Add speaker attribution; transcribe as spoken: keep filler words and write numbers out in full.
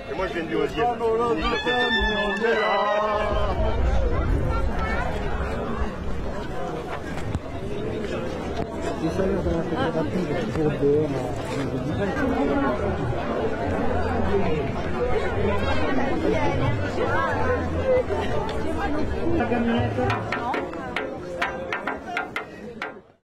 Speaker 1: Et moi je viens du onzième.
Speaker 2: Les salaires de la coopérative sont toujours dehors à la camionnette.